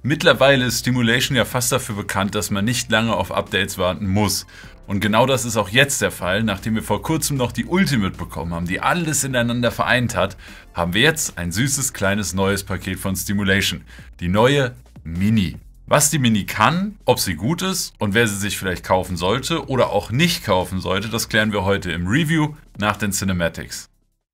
Mittlerweile ist Stimulation ja fast dafür bekannt, dass man nicht lange auf Updates warten muss. Und genau das ist auch jetzt der Fall. Nachdem wir vor kurzem noch die Ultimate bekommen haben, die alles ineinander vereint hat, haben wir jetzt ein süßes kleines neues Paket von Stimulation. Die neue Mini. Was die Mini kann, ob sie gut ist und wer sie sich vielleicht kaufen sollte oder auch nicht kaufen sollte, das klären wir heute im Review nach den Cinematics.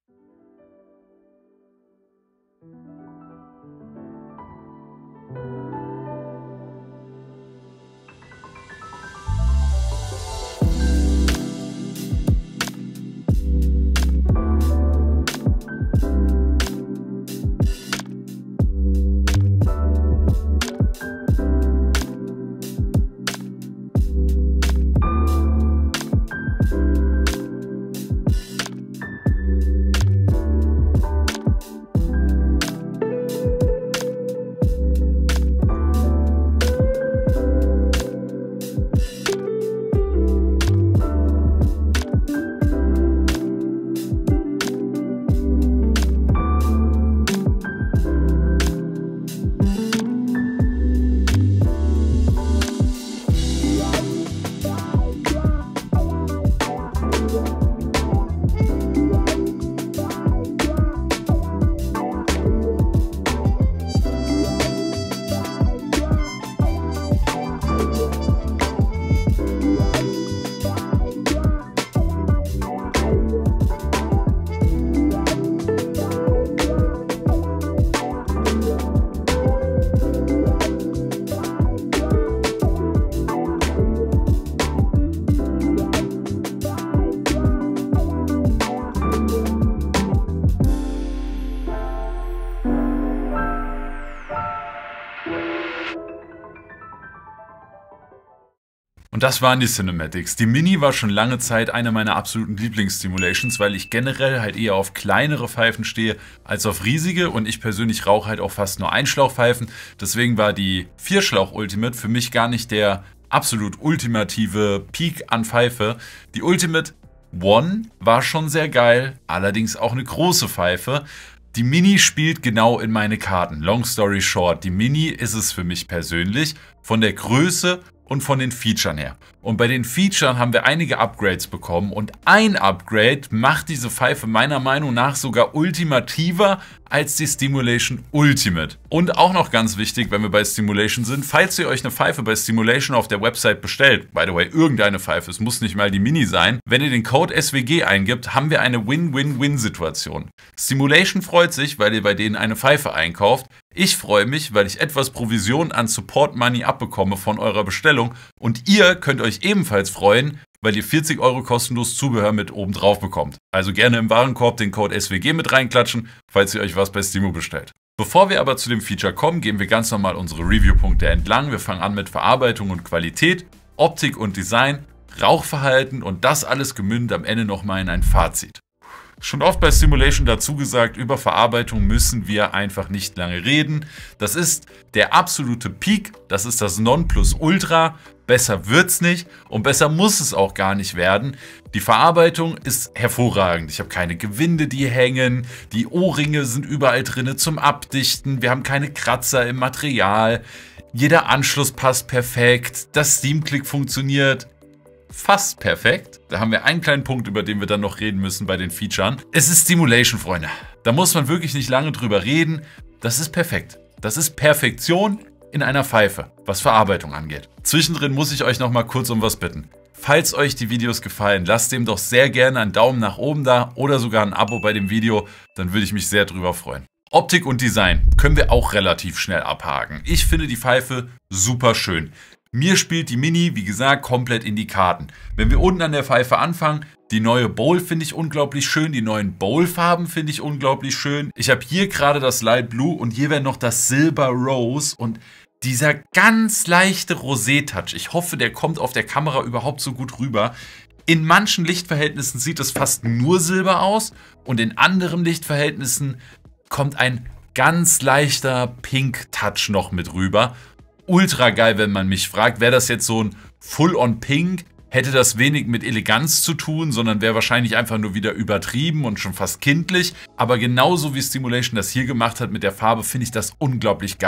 Und das waren die Cinematics. Die Mini war schon lange Zeit eine meiner absoluten Lieblingsstimulations, weil ich generell halt eher auf kleinere Pfeifen stehe als auf riesige und ich persönlich rauche halt auch fast nur Einschlauchpfeifen. Deswegen war die Vierschlauch Ultimate für mich gar nicht der absolut ultimative Peak an Pfeife. Die Ultimate One war schon sehr geil, allerdings auch eine große Pfeife. Die Mini spielt genau in meine Karten. Long story short, die Mini ist es für mich persönlich von der Größe und von den Featuren her. Und bei den Featuren haben wir einige Upgrades bekommen und ein Upgrade macht diese Pfeife meiner Meinung nach sogar ultimativer als die Stimulation Ultimate. Und auch noch ganz wichtig, wenn wir bei Stimulation sind, falls ihr euch eine Pfeife bei Stimulation auf der Website bestellt, by the way, irgendeine Pfeife, es muss nicht mal die Mini sein, wenn ihr den Code SWG eingibt, haben wir eine Win-Win-Win-Situation. Stimulation freut sich, weil ihr bei denen eine Pfeife einkauft. Ich freue mich, weil ich etwas Provision an Support Money abbekomme von eurer Bestellung und ihr könnt euch ebenfalls freuen, weil ihr 40 € kostenlos Zubehör mit oben drauf bekommt. Also gerne im Warenkorb den Code SWG mit reinklatschen, falls ihr euch was bei Stimo bestellt. Bevor wir aber zu dem Feature kommen, gehen wir ganz normal unsere Review-Punkte entlang. Wir fangen an mit Verarbeitung und Qualität, Optik und Design, Rauchverhalten und das alles gemündet am Ende nochmal in ein Fazit. Schon oft bei Stimulation dazu gesagt, über Verarbeitung müssen wir einfach nicht lange reden. Das ist der absolute Peak, das ist das Nonplusultra. Besser wird's nicht und besser muss es auch gar nicht werden. Die Verarbeitung ist hervorragend. Ich habe keine Gewinde, die hängen, die Ohrringe sind überall drin zum Abdichten, wir haben keine Kratzer im Material, jeder Anschluss passt perfekt, das Steam-Click funktioniert fast perfekt. Da haben wir einen kleinen Punkt, über den wir dann noch reden müssen bei den Featuren. Es ist Stimulation, Freunde. Da muss man wirklich nicht lange drüber reden. Das ist perfekt. Das ist Perfektion in einer Pfeife, was Verarbeitung angeht. Zwischendrin muss ich euch noch mal kurz um was bitten. Falls euch die Videos gefallen, lasst dem doch sehr gerne einen Daumen nach oben da oder sogar ein Abo bei dem Video. Dann würde ich mich sehr drüber freuen. Optik und Design können wir auch relativ schnell abhaken. Ich finde die Pfeife super schön. Mir spielt die Mini, wie gesagt, komplett in die Karten. Wenn wir unten an der Pfeife anfangen, die neue Bowl finde ich unglaublich schön, die neuen Bowl-Farben finde ich unglaublich schön. Ich habe hier gerade das Light Blue und hier wäre noch das Silber Rose und dieser ganz leichte Rosé-Touch. Ich hoffe, der kommt auf der Kamera überhaupt so gut rüber. In manchen Lichtverhältnissen sieht es fast nur silber aus und in anderen Lichtverhältnissen kommt ein ganz leichter Pink-Touch noch mit rüber. Ultra geil, wenn man mich fragt. Wäre das jetzt so ein Full-on-Pink, hätte das wenig mit Eleganz zu tun, sondern wäre wahrscheinlich einfach nur wieder übertrieben und schon fast kindlich. Aber genauso wie Stimulation das hier gemacht hat mit der Farbe, finde ich das unglaublich geil.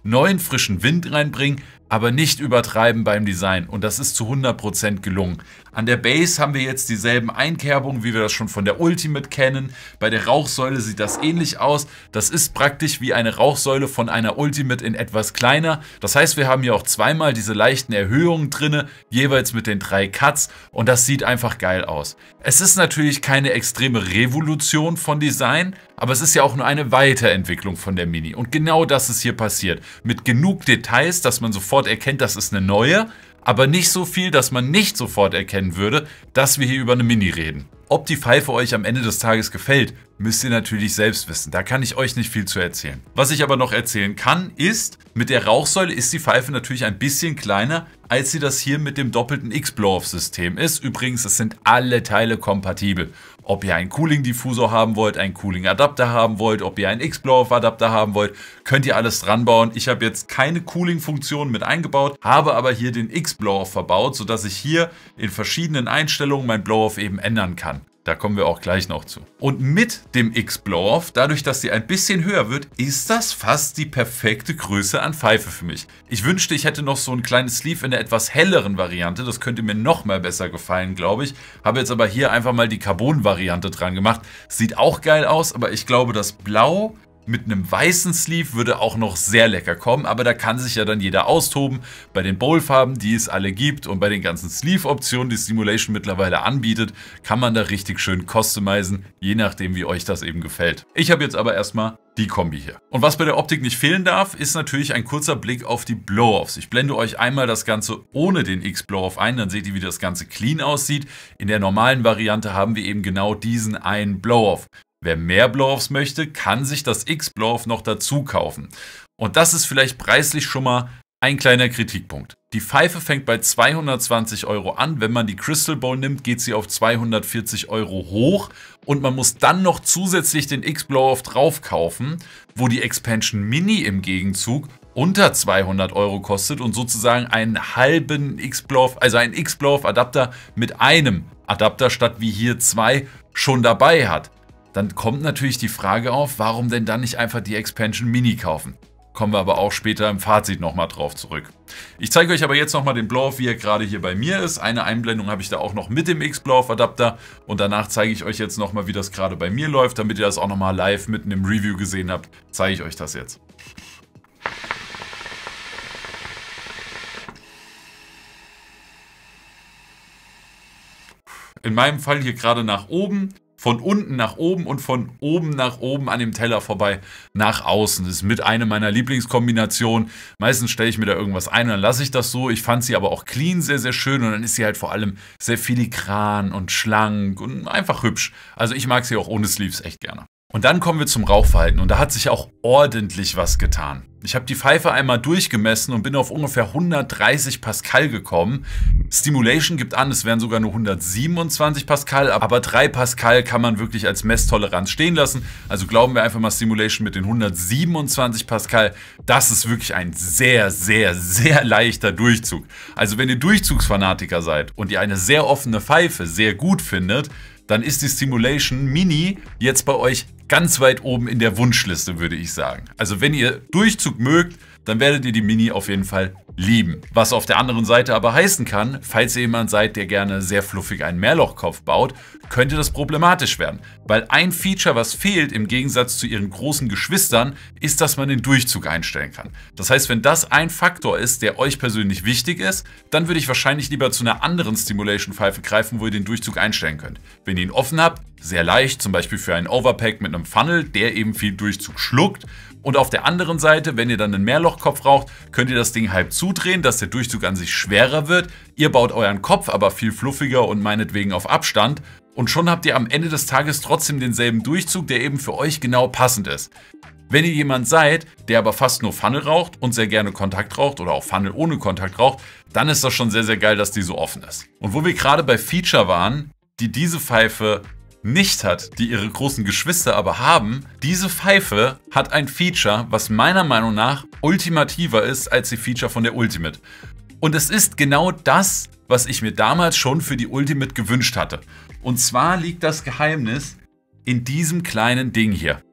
neuen frischen Wind reinbringen, aber nicht übertreiben beim Design. Und das ist zu 100% gelungen. An der Base haben wir jetzt dieselben Einkerbungen, wie wir das schon von der Ultimate kennen. Bei der Rauchsäule sieht das ähnlich aus. Das ist praktisch wie eine Rauchsäule von einer Ultimate in etwas kleiner. Das heißt, wir haben hier auch zweimal diese leichten Erhöhungen drin, jeweils mit den 3 Cuts. Und das sieht einfach geil aus. Es ist natürlich keine extreme Revolution von Design, aber es ist ja auch nur eine Weiterentwicklung von der Mini. Und genau das ist hier passiert. Mit genug Details, dass man sofort erkennt, das ist eine neue, aber nicht so viel, dass man nicht sofort erkennen würde, dass wir hier über eine Mini reden. Ob die Pfeife euch am Ende des Tages gefällt, müsst ihr natürlich selbst wissen. Da kann ich euch nicht viel zu erzählen. Was ich aber noch erzählen kann, ist, mit der Rauchsäule ist die Pfeife natürlich ein bisschen kleiner, als sie das hier mit dem doppelten X-Blow-Off-System ist. Übrigens, es sind alle Teile kompatibel. Ob ihr einen Cooling-Diffusor haben wollt, einen Cooling-Adapter haben wollt, ob ihr einen X-Blow-Off-Adapter haben wollt, könnt ihr alles dran bauen. Ich habe jetzt keine Cooling-Funktion mit eingebaut, habe aber hier den X-Blow-Off verbaut, sodass ich hier in verschiedenen Einstellungen mein Blow-Off eben ändern kann. Da kommen wir auch gleich noch zu. Und mit dem X-Blow-Off, dadurch, dass sie ein bisschen höher wird, ist das fast die perfekte Größe an Pfeife für mich. Ich wünschte, ich hätte noch so ein kleines Sleeve in der etwas helleren Variante. Das könnte mir noch mal besser gefallen, glaube ich. Habe jetzt aber hier einfach mal die Carbon-Variante dran gemacht. Sieht auch geil aus, aber ich glaube, das Blau mit einem weißen Sleeve würde auch noch sehr lecker kommen, aber da kann sich ja dann jeder austoben. Bei den Bowl-Farben, die es alle gibt, und bei den ganzen Sleeve-Optionen, die Simulation mittlerweile anbietet, kann man da richtig schön customizen, je nachdem wie euch das eben gefällt. Ich habe jetzt aber erstmal die Kombi hier. Und was bei der Optik nicht fehlen darf, ist natürlich ein kurzer Blick auf die Blow-Offs. Ich blende euch einmal das Ganze ohne den X-Blow-Off ein, dann seht ihr, wie das Ganze clean aussieht. In der normalen Variante haben wir eben genau diesen einen Blow-Off. Wer mehr Blow-Offs möchte, kann sich das X-Blow-Off noch dazu kaufen. Und das ist vielleicht preislich schon mal ein kleiner Kritikpunkt. Die Pfeife fängt bei 220 € an. Wenn man die Crystal Bowl nimmt, geht sie auf 240 € hoch. Und man muss dann noch zusätzlich den X-Blow-Off drauf kaufen, wo die Expansion Mini im Gegenzug unter 200 € kostet und sozusagen einen halben X-Blow-Off, also einen X-Blow-Off-Adapter mit einem Adapter statt wie hier 2 schon dabei hat. Dann kommt natürlich die Frage auf, warum denn dann nicht einfach die Expansion Mini kaufen? Kommen wir aber auch später im Fazit nochmal drauf zurück. Ich zeige euch aber jetzt nochmal den Blow-Off, wie er gerade hier bei mir ist. Eine Einblendung habe ich da auch noch mit dem X-Blow-Off-Adapter. Und danach zeige ich euch jetzt nochmal, wie das gerade bei mir läuft. Damit ihr das auch nochmal live mitten im Review gesehen habt, zeige ich euch das jetzt. In meinem Fall hier gerade nach oben. Von unten nach oben und von oben nach oben an dem Teller vorbei nach außen. Das ist mit einer meiner Lieblingskombinationen. Meistens stelle ich mir da irgendwas ein und dann lasse ich das so. Ich fand sie aber auch clean sehr, sehr schön und dann ist sie halt vor allem sehr filigran und schlank und einfach hübsch. Also ich mag sie auch ohne Sleeves echt gerne. Und dann kommen wir zum Rauchverhalten und da hat sich auch ordentlich was getan. Ich habe die Pfeife einmal durchgemessen und bin auf ungefähr 130 Pascal gekommen. Stimulation gibt an, es wären sogar nur 127 Pascal, aber 3 Pascal kann man wirklich als Messtoleranz stehen lassen. Also glauben wir einfach mal Stimulation mit den 127 Pascal. Das ist wirklich ein sehr, sehr, sehr leichter Durchzug. Also wenn ihr Durchzugsfanatiker seid und ihr eine sehr offene Pfeife sehr gut findet, dann ist die Stimulation Mini jetzt bei euch ganz weit oben in der Wunschliste, würde ich sagen. Also wenn ihr Durchzug mögt, dann werdet ihr die Mini auf jeden Fall lieben. Was auf der anderen Seite aber heißen kann, falls ihr jemand seid, der gerne sehr fluffig einen Mehrlochkopf baut, könnte das problematisch werden. Weil ein Feature, was fehlt im Gegensatz zu ihren großen Geschwistern, ist, dass man den Durchzug einstellen kann. Das heißt, wenn das ein Faktor ist, der euch persönlich wichtig ist, dann würde ich wahrscheinlich lieber zu einer anderen Stimulation-Pfeife greifen, wo ihr den Durchzug einstellen könnt. Wenn ihr ihn offen habt, sehr leicht, zum Beispiel für einen Overpack mit einem Funnel, der eben viel Durchzug schluckt. Und auf der anderen Seite, wenn ihr dann einen Mehrlochkopf raucht, könnt ihr das Ding halb zudrehen, dass der Durchzug an sich schwerer wird. Ihr baut euren Kopf aber viel fluffiger und meinetwegen auf Abstand. Und schon habt ihr am Ende des Tages trotzdem denselben Durchzug, der eben für euch genau passend ist. Wenn ihr jemand seid, der aber fast nur Funnel raucht und sehr gerne Kontakt raucht oder auch Funnel ohne Kontakt raucht, dann ist das schon sehr, sehr geil, dass die so offen ist. Und wo wir gerade bei Feature waren, die diese Pfeife nicht hat, die ihre großen Geschwister aber haben, diese Pfeife hat ein Feature, was meiner Meinung nach ultimativer ist als die Feature von der Ultimate. Und es ist genau das, was ich mir damals schon für die Ultimate gewünscht hatte. Und zwar liegt das Geheimnis in diesem kleinen Ding hier.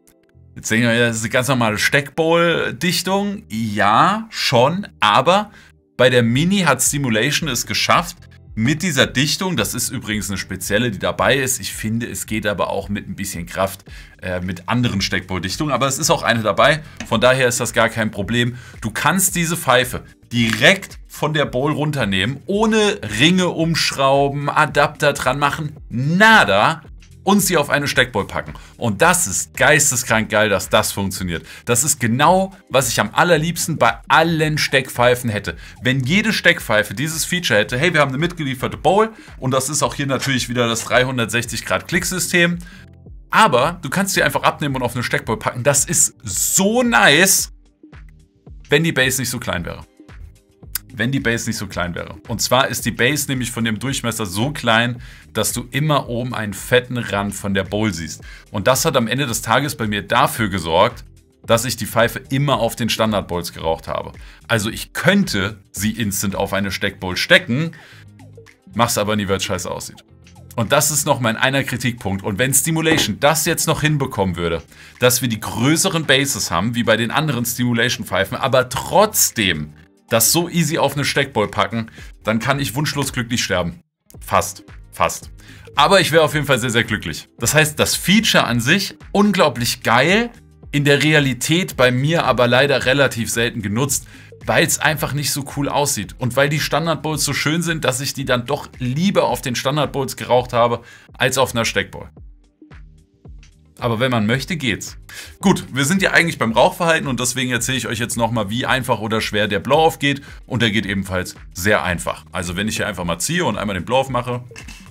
Jetzt denken wir, das ist eine ganz normale Steckbowl-Dichtung. Ja, schon, aber bei der Mini hat Simulation es geschafft, mit dieser Dichtung, das ist übrigens eine spezielle, die dabei ist. Ich finde, es geht aber auch mit ein bisschen Kraft mit anderen Steckbowl-Dichtungen, aber es ist auch eine dabei. Von daher ist das gar kein Problem. Du kannst diese Pfeife direkt von der Bowl runternehmen, ohne Ringe umschrauben, Adapter dran machen, nada. Und sie auf eine Steckbowl packen. Und das ist geisteskrank geil, dass das funktioniert. Das ist genau, was ich am allerliebsten bei allen Steckpfeifen hätte. Wenn jede Steckpfeife dieses Feature hätte, hey, wir haben eine mitgelieferte Bowl und das ist auch hier natürlich wieder das 360-Grad-Klicksystem. Aber du kannst sie einfach abnehmen und auf eine Steckbowl packen. Das ist so nice, wenn die Base nicht so klein wäre. Wenn die Base nicht so klein wäre. Und zwar ist die Base nämlich von dem Durchmesser so klein, dass du immer oben einen fetten Rand von der Bowl siehst. Und das hat am Ende des Tages bei mir dafür gesorgt, dass ich die Pfeife immer auf den Standard-Bowls geraucht habe. Also ich könnte sie instant auf eine Steckbowl stecken, mach's aber nie, weil es scheiße aussieht. Und das ist noch mein einer Kritikpunkt. Und wenn Stimulation das jetzt noch hinbekommen würde, dass wir die größeren Bases haben, wie bei den anderen Stimulation-Pfeifen, aber trotzdem das so easy auf eine Steckbowl packen, dann kann ich wunschlos glücklich sterben. Fast. Aber ich wäre auf jeden Fall sehr, sehr glücklich. Das heißt, das Feature an sich, unglaublich geil, in der Realität bei mir aber leider relativ selten genutzt, weil es einfach nicht so cool aussieht. Und weil die Standard-Bowls so schön sind, dass ich die dann doch lieber auf den Standard-Bowls geraucht habe, als auf einer Steckbowl. Aber wenn man möchte, geht's. Gut, wir sind ja eigentlich beim Rauchverhalten und deswegen erzähle ich euch jetzt nochmal, wie einfach oder schwer der Blow-Off geht. Und der geht ebenfalls sehr einfach. Also wenn ich hier einfach mal ziehe und einmal den Blow-Off mache.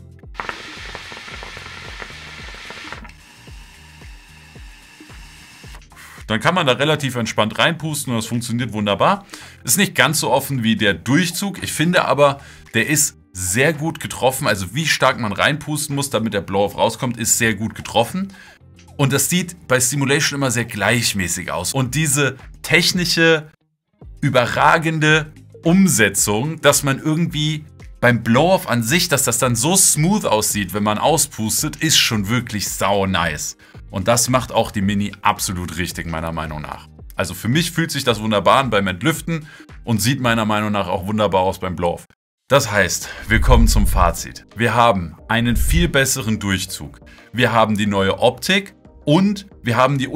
Dann kann man da relativ entspannt reinpusten und das funktioniert wunderbar. Ist nicht ganz so offen wie der Durchzug. Ich finde aber, der ist sehr gut getroffen. Also wie stark man reinpusten muss, damit der Blow-Off rauskommt, ist sehr gut getroffen. Und das sieht bei Stimulation immer sehr gleichmäßig aus. Und diese technische, überragende Umsetzung, dass man irgendwie beim Blow-Off an sich, dass das dann so smooth aussieht, wenn man auspustet, ist schon wirklich sau nice. Und das macht auch die Mini absolut richtig, meiner Meinung nach. Also für mich fühlt sich das wunderbar an beim Entlüften und sieht meiner Meinung nach auch wunderbar aus beim Blow-Off. Das heißt, wir kommen zum Fazit. Wir haben einen viel besseren Durchzug. Wir haben die neue Optik. Und wir haben die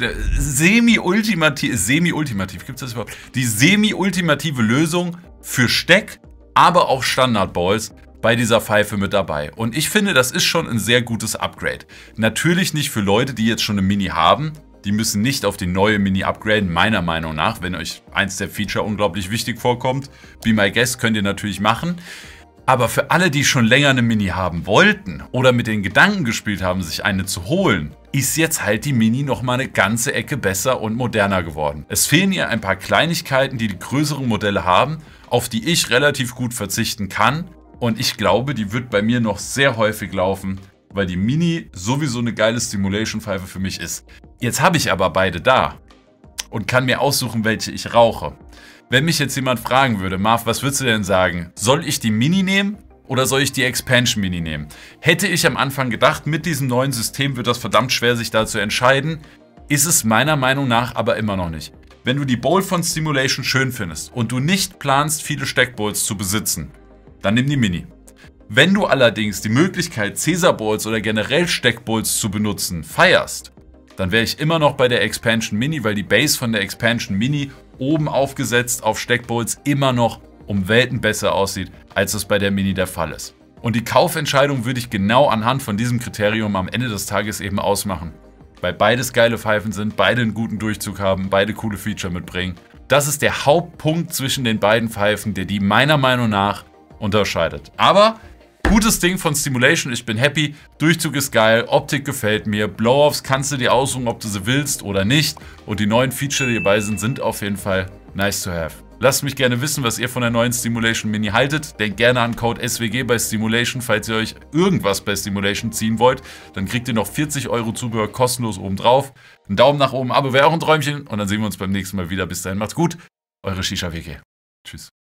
semi-ultimativ, gibt es das überhaupt? Die semi-ultimative Lösung für Steck, aber auch Standard-Bowls bei dieser Pfeife mit dabei. Und ich finde, das ist schon ein sehr gutes Upgrade. Natürlich nicht für Leute, die jetzt schon eine Mini haben. Die müssen nicht auf die neue Mini upgraden, meiner Meinung nach. Wenn euch eins der Feature unglaublich wichtig vorkommt, be my guest, könnt ihr natürlich machen. Aber für alle, die schon länger eine Mini haben wollten oder mit den Gedanken gespielt haben, sich eine zu holen, ist jetzt halt die Mini nochmal eine ganze Ecke besser und moderner geworden. Es fehlen ihr ein paar Kleinigkeiten, die die größeren Modelle haben, auf die ich relativ gut verzichten kann. Und ich glaube, die wird bei mir noch sehr häufig laufen, weil die Mini sowieso eine geile Stimulation-Pfeife für mich ist. Jetzt habe ich aber beide da und kann mir aussuchen, welche ich rauche. Wenn mich jetzt jemand fragen würde, Marv, was würdest du denn sagen? Soll ich die Mini nehmen oder soll ich die Expansion Mini nehmen? Hätte ich am Anfang gedacht, mit diesem neuen System wird das verdammt schwer, sich da zu entscheiden. Ist es meiner Meinung nach aber immer noch nicht. Wenn du die Bowl von Stimulation schön findest und du nicht planst, viele Steckbowls zu besitzen, dann nimm die Mini. Wenn du allerdings die Möglichkeit, Caesar Bowls oder generell Steckbowls zu benutzen, feierst, dann wäre ich immer noch bei der Expansion Mini, weil die Base von der Expansion Mini oben aufgesetzt auf Steckbowls immer noch um Welten besser aussieht, als es bei der Mini der Fall ist. Und die Kaufentscheidung würde ich genau anhand von diesem Kriterium am Ende des Tages eben ausmachen. Weil beides geile Pfeifen sind, beide einen guten Durchzug haben, beide coole Feature mitbringen. Das ist der Hauptpunkt zwischen den beiden Pfeifen, der die meiner Meinung nach unterscheidet. Aber gutes Ding von Stimulation, ich bin happy, Durchzug ist geil, Optik gefällt mir, Blow-Offs kannst du dir aussuchen, ob du sie willst oder nicht. Und die neuen Feature, die dabei sind, sind auf jeden Fall nice to have. Lasst mich gerne wissen, was ihr von der neuen Stimulation Mini haltet. Denkt gerne an Code SWG bei Stimulation, falls ihr euch irgendwas bei Stimulation ziehen wollt. Dann kriegt ihr noch 40 € Zubehör kostenlos obendrauf. Einen Daumen nach oben, Abo wäre auch ein Träumchen. Und dann sehen wir uns beim nächsten Mal wieder. Bis dahin, macht's gut. Eure Shisha WG. Tschüss.